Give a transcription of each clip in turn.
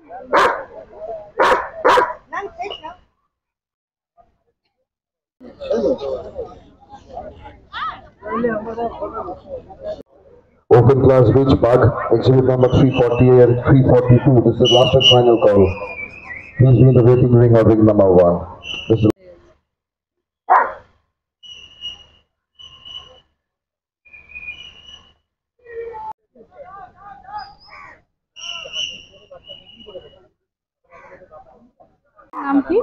Open class beach park, exhibit number 340 and 342. This is the last and final call. Please be in the waiting ring or ring number 1. This is নাম কি?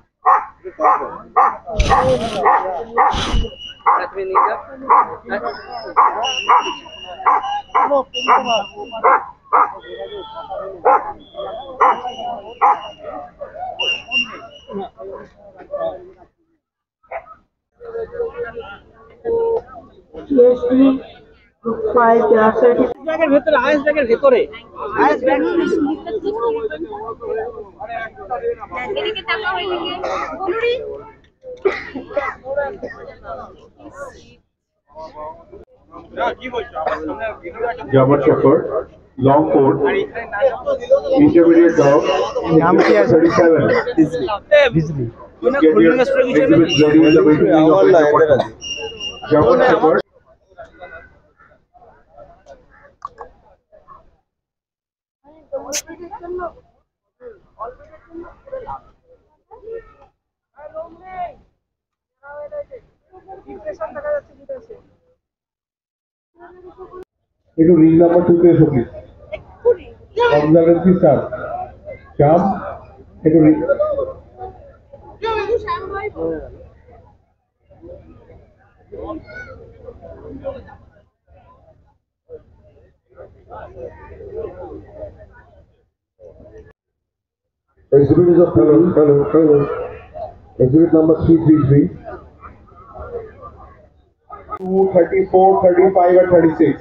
ব্যাগের ভেতরে ice ব্যাগের ভেতরে ice bag German Shepherd, long coat, intermediate dog, 37. বিজলি Get your exhibits ready in the waiting room of the department. German Shepherd. Into ring number 2 पे एसो please observancy start Shyam into ring exhibit is of hello. Exhibit number 333. 34, 35 and 36.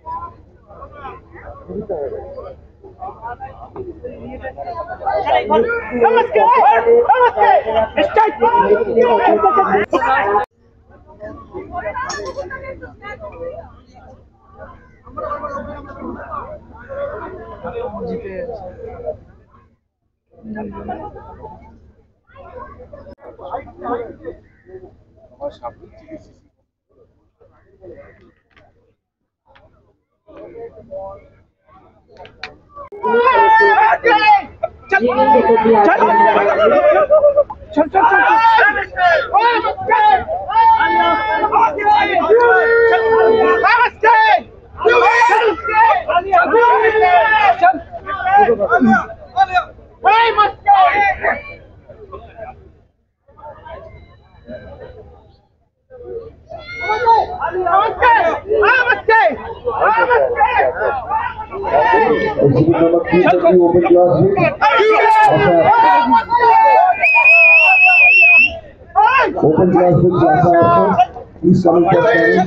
Exhibit number 330, open class beach. Open class beach, please come in for standing.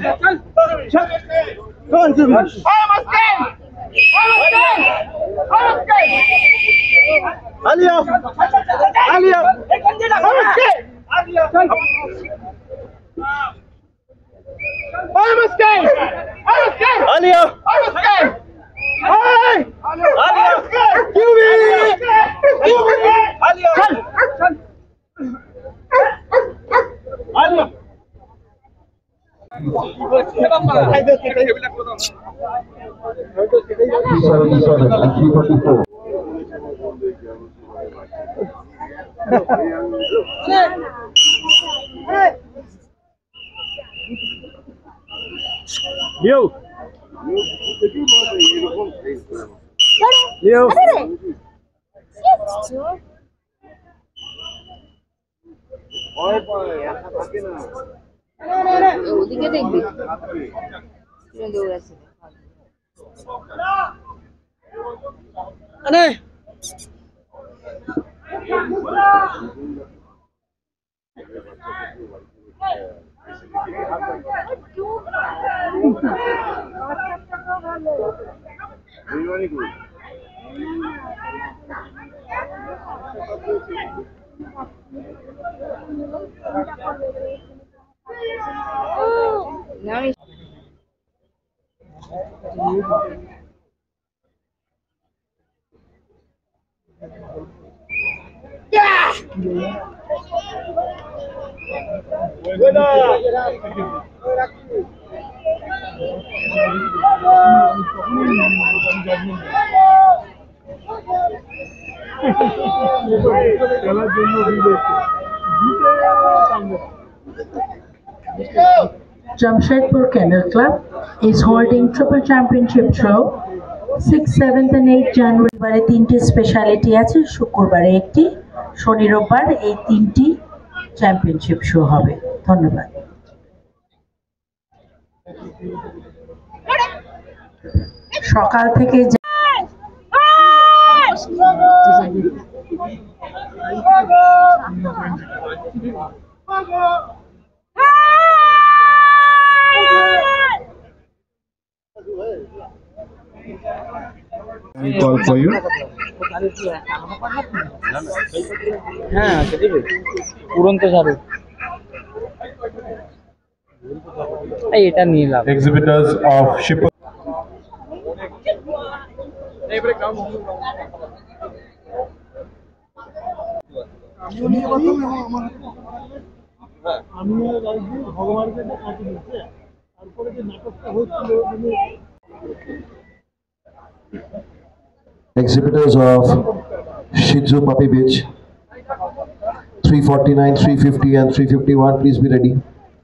ওদিকে দেখবি দৌড়াচ্ছে Jamshedpur Kennel Club is holding Triple Championship Show 6, 7th and 8 January বারে তিনটি speciality আছে শুক্রবারে একটি শনি রোববার এই তিনটি চ্যাম্পিয়নশিপ শো হবে ধন্যবাদ সকাল থেকে call for you. হ্যাঁ সেটাই উড়ন্ত ঝাড়ু এই এটা নিলাম Exhibitors of Shipper. Exhibitors of Shih Tzu Puppy Bitch 349, 350 and 351, please be ready.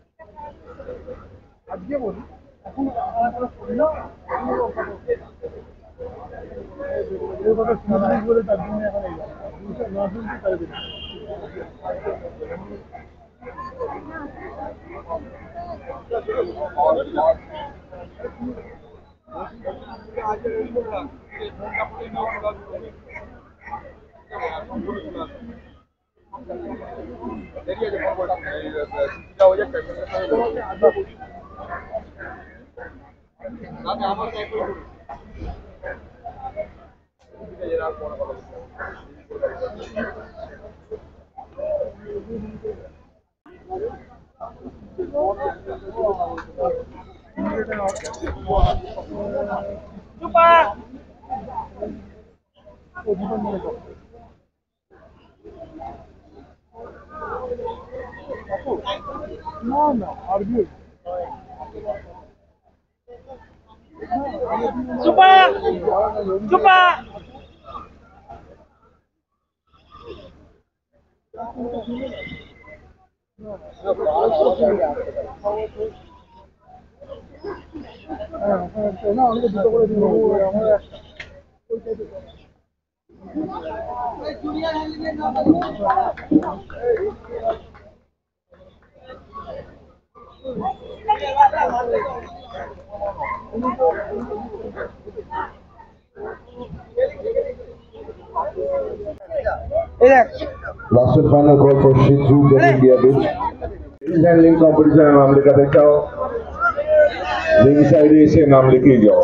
Last and final call for Shih Tzu India Bitch. handling competition नाम लिखा जाओ रिंग साइड से नाम लिखी जाओ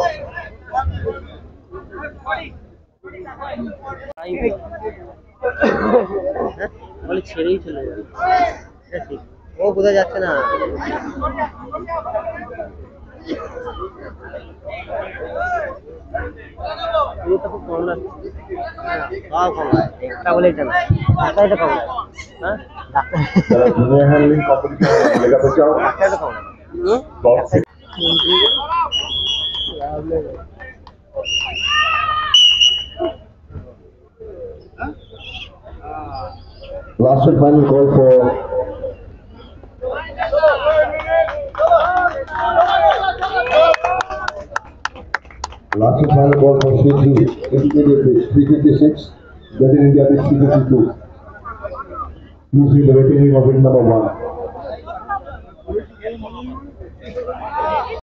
বলে ছেড়েই চলে যাবে ও কোথায় যাচ্ছে না এটা খুব কম লাগছে সব কম একটা বলে এটা না ডাক্তারটা কম লাগে হ্যাঁ जरा junior handling competition नाम लिखा जाओ ডাক্তারটা কম box Last and final call for Shih Tzu India Bitch 356, that in India Bitch 352. Please be the waiting ring of ring number 1.